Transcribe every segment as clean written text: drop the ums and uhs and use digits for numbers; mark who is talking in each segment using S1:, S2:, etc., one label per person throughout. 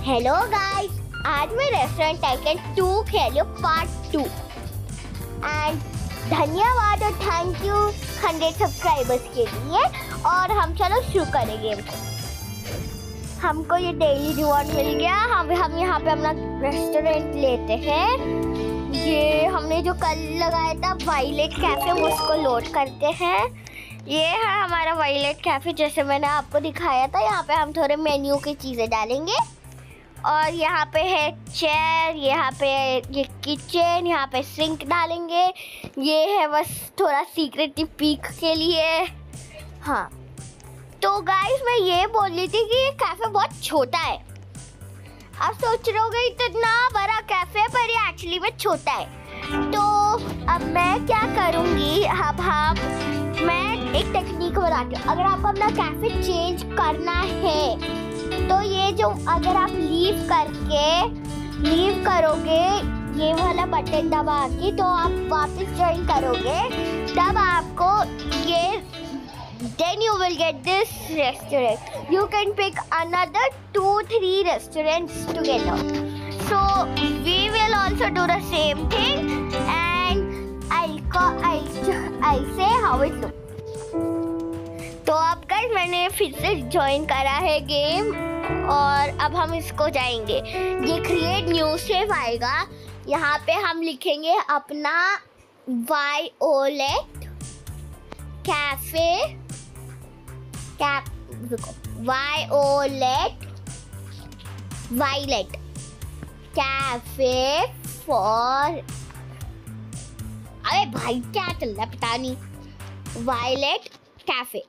S1: Hello guys, आज मैं restaurant tycoon 2 खेलियो पार्ट 2 एंड धन्यवाद और थैंक यू 100 सब्सक्राइबर्स के लिए। और हम चलो शुरू करेंगे। हमको ये डेली रिवॉर्ड मिल गया। हम यहाँ पे अपना रेस्टोरेंट लेते हैं। ये हमने जो कल लगाया था वायलेट कैफे, उसको लोड करते हैं। ये है हमारा वायलेट कैफे, जैसे मैंने आपको दिखाया था। यहाँ पे हम थोड़े मेन्यू की चीज़ें डालेंगे और यहाँ पे है चेयर, यहाँ पे ये किचन, यहाँ पे सिंक डालेंगे। ये है बस थोड़ा सीक्रेट पीक के लिए। हाँ, तो गाइस मैं ये बोल रही थी कि ये कैफे बहुत छोटा है। आप सोच रहे होगे इतना बड़ा कैफे, पर ये एक्चुअली में छोटा है। तो अब मैं क्या करूँगी, मैं एक टेक्निक बताती हूँ। अगर आपको अपना कैफे चेंज करना है तो ये जो अगर आप लीव करोगे ये वाला बटन दबा के, तो आप वापस ज्वाइन करोगे, तब आपको ये then you will get this restaurant. You can pick another 2-3 restaurants together. So we will also do the same thing and I'll say how it looks. तो अब गाइस मैंने फिर से ज्वाइन करा है गेम और अब हम इसको जाएंगे। ये क्रिएट न्यू सेव आएगा। यहाँ पे हम लिखेंगे अपना violet cafe violet cafe for, अरे भाई क्या चल रहा है पता नहीं, वायलेट कैफे।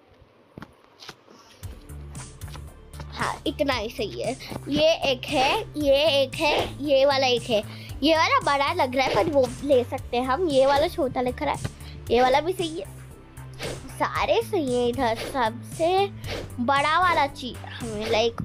S1: हाँ, इतना ही सही है। ये एक है, ये वाला एक है। ये वाला बड़ा लग रहा है पर वो ले सकते हैं हम। ये वाला छोटा लग रहा है, ये वाला भी सही है। सारे सही है। इधर सबसे बड़ा वाला चीज हमें लाइक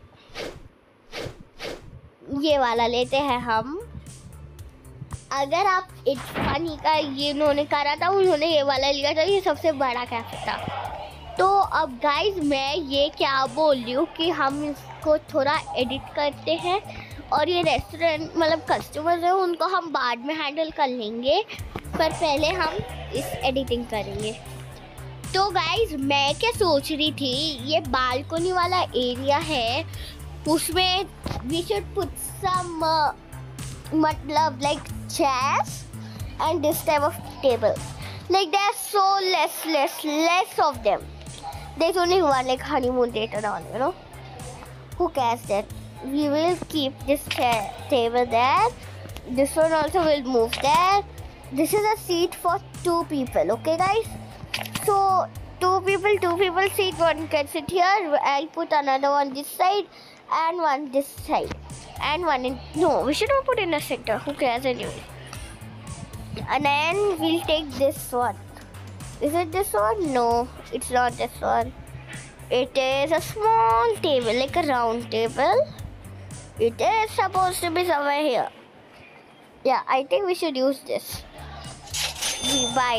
S1: ये वाला लेते हैं हम। अगर आप इट्स फनी का ये उन्होंने करा था, उन्होंने ये वाला लिया था, ये सबसे बड़ा कैफे था। तो अब गाइज मैं ये क्या बोल रही हूँ कि हम इसको थोड़ा एडिट करते हैं और ये रेस्टोरेंट मतलब कस्टमर्स है उनको हम बाद में हैंडल कर लेंगे, पर पहले हम इस एडिटिंग करेंगे। तो गाइज मैं क्या सोच रही थी, ये बालकनी वाला एरिया है, उसमें वी शुड पुट सम मतलब like chairs and this type of table. Like there's so less of them. There's only one like honeymoon date around, you know. Who cares that? We will keep this table there. This one also will move there. This is a seat for 2 people. Okay, guys. So 2 people seat. One can sit here. I'll put another one this side and one this side. And one in, no, we should not put in the center. Who cares anyway? And then we'll take this one. Is it this one? No, it's not this one. It is a small table, like a round table. It is supposed to be somewhere here. Yeah, I think we should use this. We buy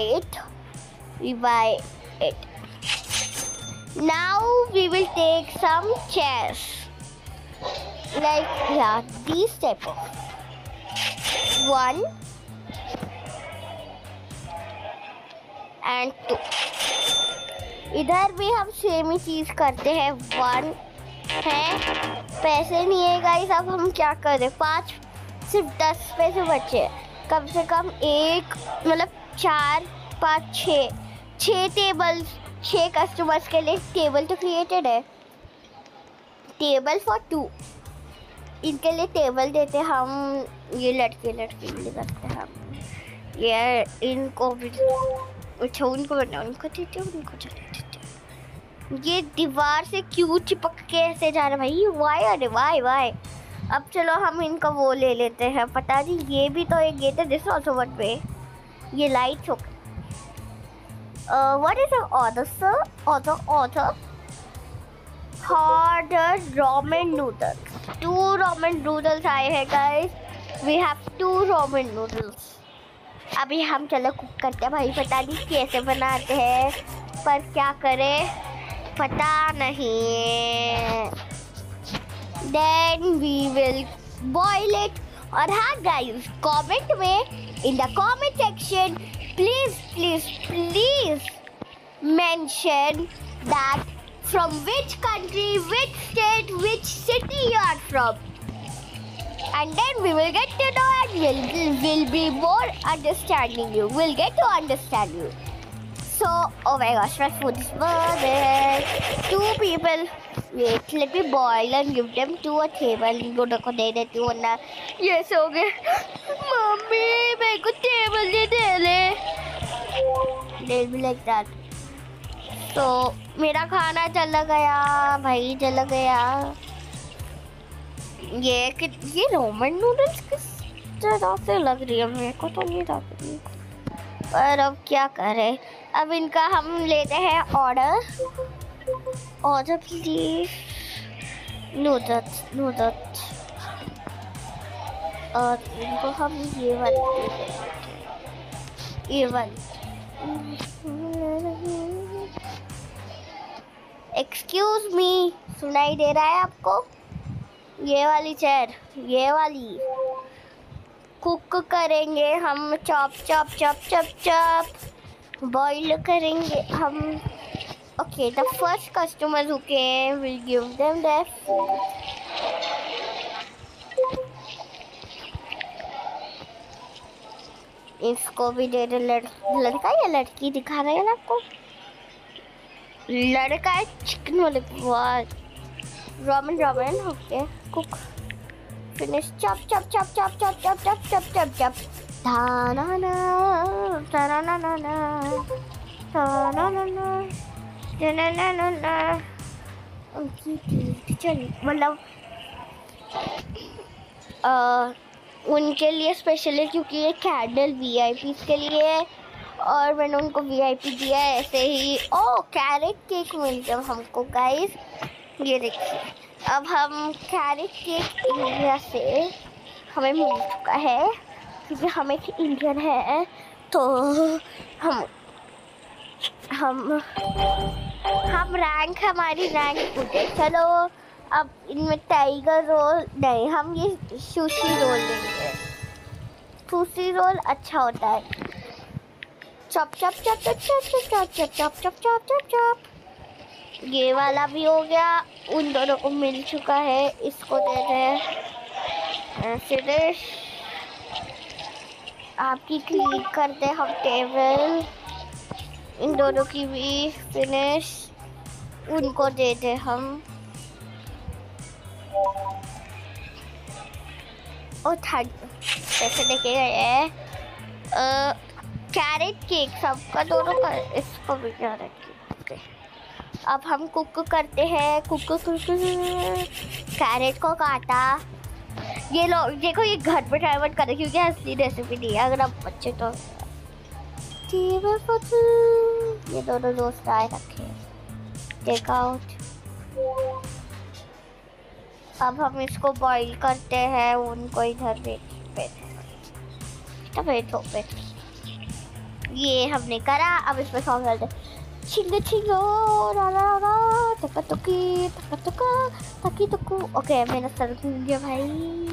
S1: it. Now we will take some chairs. Like, yeah, these type of 1 and 2. इधर भी हम same ही चीज करते हैं। 1 है, पैसे नहीं है गाइस। अब हम क्या करें, 5 सिर्फ 10 पैसे बचे। कम से कम एक मतलब 4 5 6 टेबल्स, 6 कस्टमर्स के लिए टेबल तो क्रिएटेड है। टेबल फॉर 2, इनके लिए टेबल देते हम। ये लड़के ले सकते हैं हम। ये इनको भी अच्छा, उनको देते, उनको चले देते। ये दीवार से क्यों चिपक के ऐसे जा रहा भाई? वाई। अब चलो हम इनका वो ले लेते हैं। पता नहीं, ये भी तो एक गेट है। दिस आल्सो व्हाट वे ये लाइट्स हो। What is order sir? Order harder ramen noodles. 2 ramen noodles आए हैं guys. We have 2 ramen noodles. अभी हम चलो कुक करते हैं भाई। पता नहीं कैसे बनाते हैं, पर क्या करें पता नहीं। then we will boil it. और हाँ guys, comment में in the comment section please mention that from which country, which state, which city you are from, and then we will get to know and we'll be more understanding you. We'll get to understand you. So, oh my gosh, my food is burning. 2 people. Wait, let me boil and give them to a table. दोनों को दे देती हूँ वरना ये सो गए. Mummy मेरे को table दे ले. They'll be like that. तो मेरा खाना चला गया भाई, चला गया. ये रोमन नूडल्स किस तरह से लग रही है, मेरे को तो नहीं लग रही, पर अब क्या करें. अब इनका हम लेते हैं ऑर्डर प्लीज. नूडल्स और इनको हम ये वाली एक्सक्यूज मी, सुनाई दे रहा है आपको? ये वाली चेयर, ये वाली कुक करेंगे हम. चॉप बॉईल करेंगे हम. Okay, the first customer who came will give them that food. इसको भी दे दे. लड़का या लड़की दिखा रहे हैं आपको? लड़का है. चिकन वाले ramen. Okay, cook finish. Chop. मतलब उनके लिए स्पेशल है क्योंकि ये कैंडल VIPs के लिए है और मैंने उनको VIP दिया है. ऐसे ही कैरेट केक मिल गया हमको गाइस. ये देखिए, अब हम कैरेट केक इंडिया से हमें मिल चुका है क्योंकि हम एक इंडियन है. तो हम रैंक, हमारी रैंक उठे. चलो अब इनमें टाइगर रोल नहीं, हम ये सुशी रोल लेंगे. सुशी रोल अच्छा होता है. चॉप. ये वाला भी हो गया. उन दोनों को मिल चुका है. इसको दे दें. फिनिश. आपकी क्लीन करते हम टेबल. इन दोनों की भी फिनिश. उनको दे दें हम. थर्ड पैसे देखे गए हैं. कैरेट केक सबका दोनों का. इसको भी कैरेट केक. अब हम कुक करते हैं. कैरेट को काटा. ये लोग देखो, ये घर पे ट्राई मत करें क्योंकि असली रेसिपी नहीं है. अगर आप बच्चे तो ये दोनों दोस्त आए रखे. Take out. अब हम इसको बॉईल करते हैं. उनको इधर बैठो. ये हमने करा. अब इसमें सॉन्ग डालते. छिंगो टकी. ओके, मेरा सर घूम गया भाई.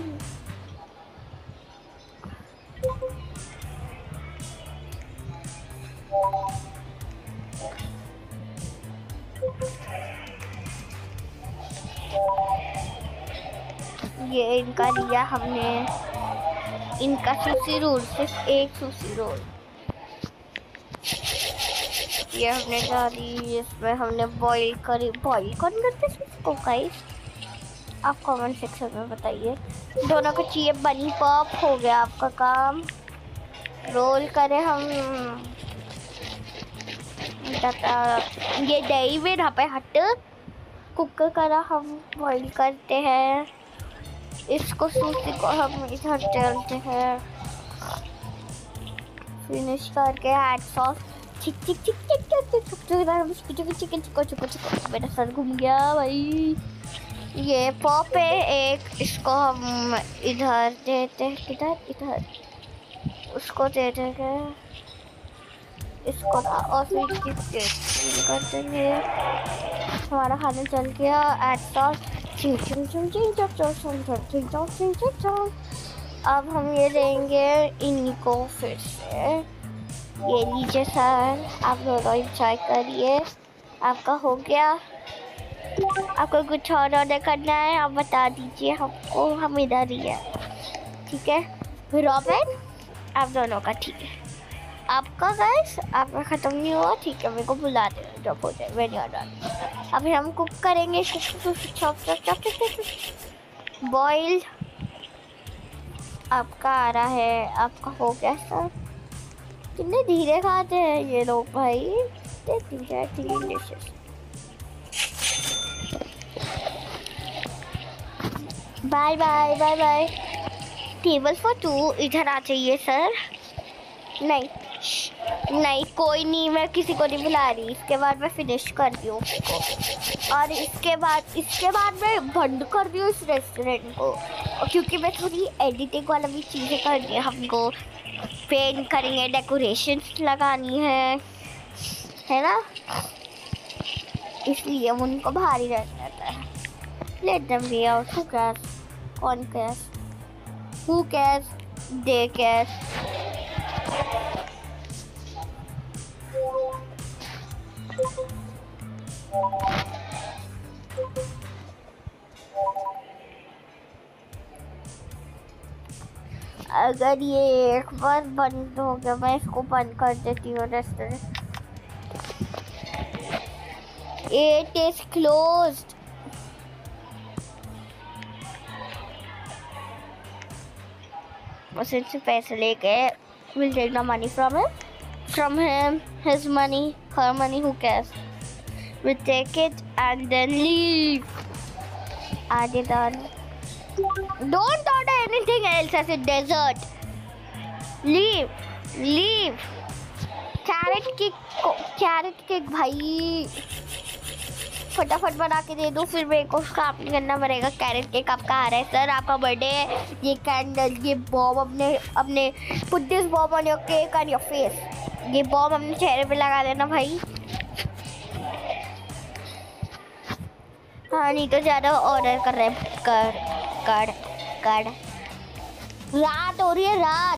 S1: ये इनका लिया हमने. इनका सुशी रोल, सिर्फ एक सुशी रोल ये हमने डाली. इसमें हमने बॉईल कौन करते इसको गाइस? आप कमेंट सेक्शन में बताइए. दोनों को चाहिए बनी पॉप. हो गया आपका काम. रोल करें हम. ये दही में यहाँ पे हट कुक करा. हम बॉईल करते हैं. इसको सूसी को हम इधर डालते हैं. फिनिश करके ऐड सॉस. मेरा सर घूम गया भाई. ये पॉप है एक. इसको हम इधर देते हैं. इधर उसको दे देंगे. इसको और फिर कर देंगे. हमारा खाना चल गया. ऐड सॉस चिंग चिंग चिंग चिंग चक चक चिंग चक चिंग चक चिंग चक चक। अब हम ये देंगे इनको फिर से। ये लीजिए सर, आप दोनों इंजॉय करिए। आपका हो गया। आपको कुछ और ऑर्डर करना है आप बता दीजिए हमको, हम इधर ही है। ठीक है रॉबिन, आप दोनों का ठीक है। आपका गाइस आपका ख़त्म नहीं हुआ, ठीक है मेरे को बुला दे जब हो जाए व्हेन यू आर डन। अभी हम कुक करेंगे बॉइल्ड। आपका आ रहा है, आपका हो गया सर। कितने धीरे खाते हैं ये लोग भाई, कितने धीरे clean dishes. Bye bye bye bye. Table for 2 इधर आ जाइए सर। नहीं नहीं कोई नहीं, मैं किसी को नहीं बुला रही। इसके बाद मैं फिनिश कर दी हूँ और इसके बाद मैं बंद कर दी हूँ इस रेस्टोरेंट को, क्योंकि मैं थोड़ी एडिटिंग वाला भी चीज़ें करनी है हमको। पेंट करेंगे, डेकोरेशंस लगानी है ना, इसलिए उनको भारी रहना रहता है। Let them be out, who cares, कौन cares, who cares, they cares. अगर ये एक बार बंद हो गया, मैं इसको बंद कर देती हूँ रेस्टोरेंट। It is closed. उसे पैसे लेके we'll take the money from him, his money, her money, who cares? We'll take it and then leave. Aadi done. Don't order anything else as a dessert. Leave. Carrot cake भाई फटाफट बना के दे दो, फिर मेरे को काम नहीं करना पड़ेगा। कैरेट केक आपका आ रहा है सर, आपका बर्थडे है। ये कैंडल, ये बॉम अपने put this balm on your cake and your face. ये बॉम अपने चेहरे पे लगा देना भाई। हाँ नहीं तो ज़्यादा ऑर्डर कर रहे कर रात हो रही है रात।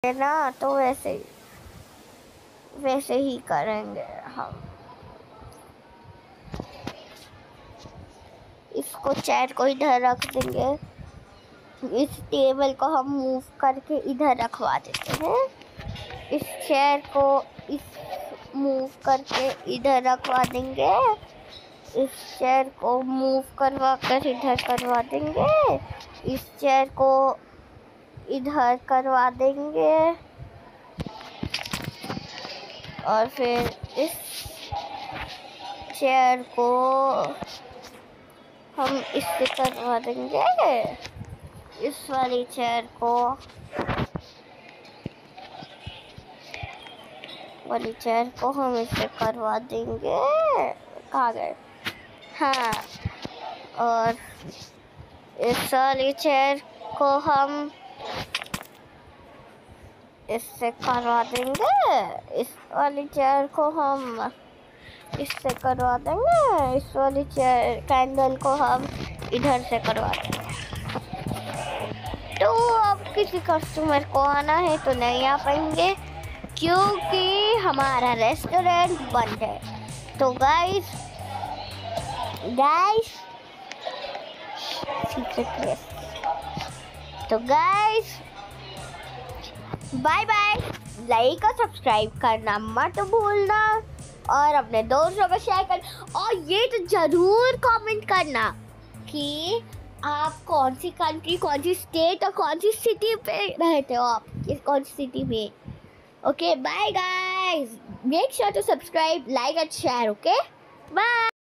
S1: है ना, तो वैसे ही करेंगे हम। इसको चेयर को इधर रख देंगे, इस टेबल को हम मूव करके इधर रखवा देते हैं, इस चेयर को इस मूव करके इधर रखवा देंगे, इस चेयर को मूव करवा कर इधर करवा देंगे, इस चेयर को इधर करवा देंगे, और फिर इस चेयर को हम इससे करवा देंगे, इस वाली चेयर को हम इससे करवा देंगे। कहाँ गए? हाँ, और इस वाली चेयर को हम इससे करवा देंगे, इस वाली चेयर को हम इससे करवा देंगे, इस वाली चेयर कैंडल को हम इधर से करवा देंगे। तो अब किसी कस्टमर को आना है तो नहीं आ पाएंगे क्योंकि हमारा रेस्टोरेंट बंद है। तो गाइस बाय बाय। लाइक और सब्सक्राइब करना मत भूलना, और अपने दोस्तों को शेयर कर, और ये तो जरूर कमेंट करना कि आप कौन सी कंट्री, कौन सी स्टेट और कौन सी सिटी पे रहते हो, आप कौन सी सिटी में। Okay bye guys, make sure to subscribe, like and share. Okay bye.